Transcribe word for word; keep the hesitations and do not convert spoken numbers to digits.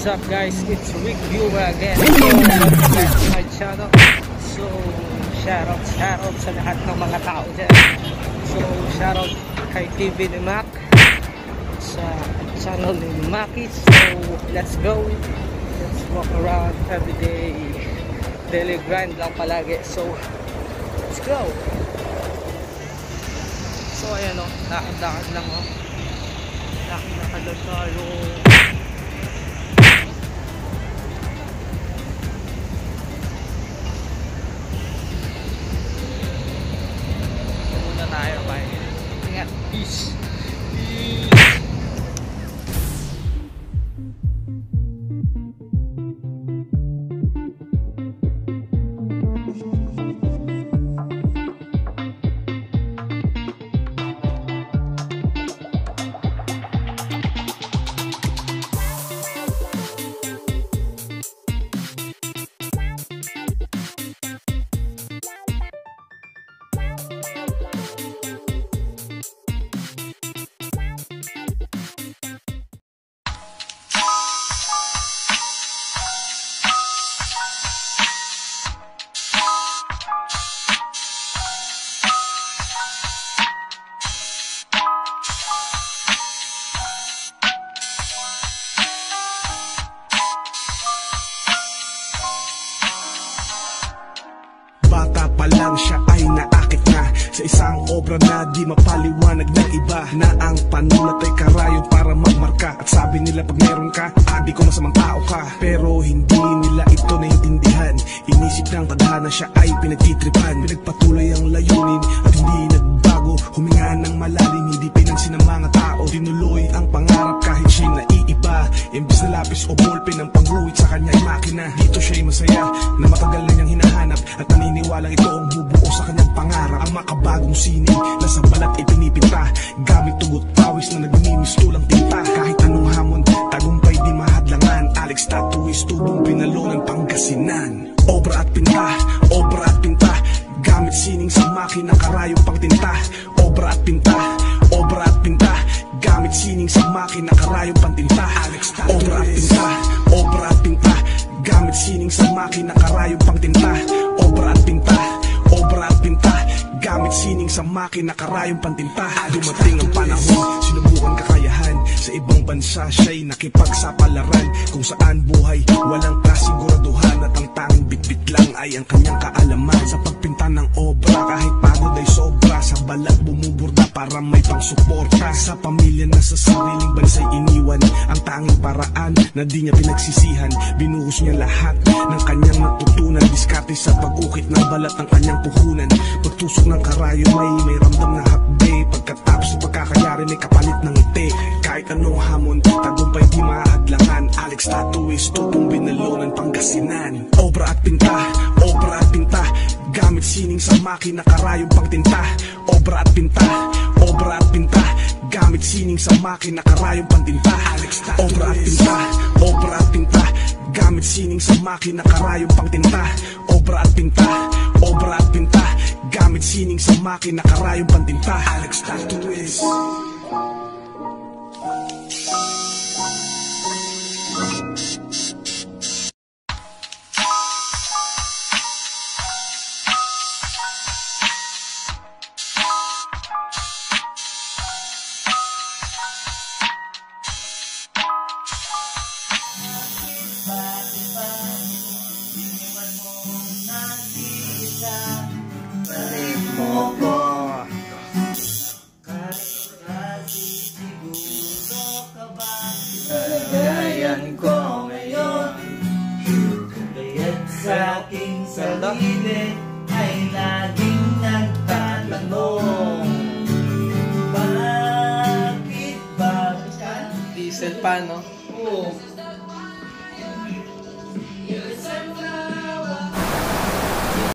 What's up guys, it's Rick Viewer again. So, welcome back to my channel. So, shoutout, shoutout sa lahat ng mga tao dyan. So, shoutout kay T V ni Mac, sa channel ni Maki. So, let's go. Let's walk around everyday. Daily grind lang palagi. So, let's go. So, ayan o, lakad-lakad lang o. Lakad-lakad lang tayo. Tayo pa. Ingat. Peace. Peace. Bata pa lang siya ay naakit na sa isang obra na di mapaliwanag ng iba, na ang panulat ay karayo para magmarka. At sabi nila pag meron ka, adi ko masamang tao ka. Pero hindi nila ito naintindihan. Inisip ng tadhana siya ay pinagtitripan. Pinagpatuloy ang layunin at hindi nagbago. Huminga ng malalim, hindi pinansin ng mga tao. Tinuloy ang pangarap kahit siya'y naiiba. Imbis na lapis o ballpen ang pangguhit sa kanya'y makina. Dito siya'y masaya na matagal na niyang hinahanap, at naniniwalang ito ang bubuo sa kanyang pangarap. Ang makabagong sining na sa balat ay pinipinta gamit tugot pawis na nagmimistulang tinta. Kahit anong hamon, tagumpay di mahadlangan. Alex Tatuis, tubong pinalo ng Pangasinan. Obra at pinta, obra at pinta, gamit sining sa makina, karayong pangtinta. Obra at pinta, obra at pinta, gamit sining sa makina, karayong pantinta. Obra at pinta, obra at pinta, gamit sining sa makina, karayong pangtinta. Obra at pinta, obra at pinta, gamit sining sa makina, karayong pantinta. Dumating ang panahon, sinubukan kakayahan. Sa ibang bansa siya'y nakipagsapalaran, kung saan buhay walang kasiguraduhan. At ang tanging bitbit lang ay ang kanyang kaalaman sa pagpinta ng obra. Kahit pagod ay sobra, sa balat bumuburda para may pangsuporta. Sa pamilya na sa sariling bansa'y iniwan, ang tanging paraan na di niya pinagsisihan. Binuhos niya lahat ng kanyang natutunan, diskarte sa pag-ukit ng balat ng kanyang puhunan. Pagtusok ng karayo may may ramdam na hapde, pagkatapos ng pagkakayari may kapalit ng ngiti. Kahit anong hamon, tagumpay di mahadlangan. Alex Tatuis, tubong binalo ng Pangasinan. Obra at pinta, obra at pinta, gamit sining sa makina, karayong pangtinta. Obra at pinta, obra at pinta, gamit sining sa makina, karayong pantinta. Obra at pinta, obra at pinta, gamit sining sa makina, karayong pangtinta. Obra at pinta, obra at pinta, gamit sining sa makina, karayong pantinta. Alex Tatuis. Kagayan ko ngayon, kaya't sa aking sarili ay laging nagtatanong, bakit ba? Diesel pa, no? Oo.